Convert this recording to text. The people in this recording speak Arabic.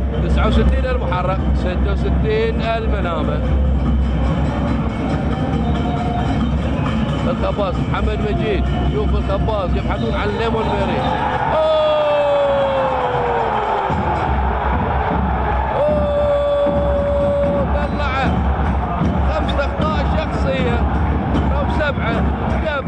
69 المحرك، 66 المنامه. الخباص محمد مجيد، شوف الخباص يبحثون عن ليمون ميري. طلعه 5 اخطاء شخصيه او 7.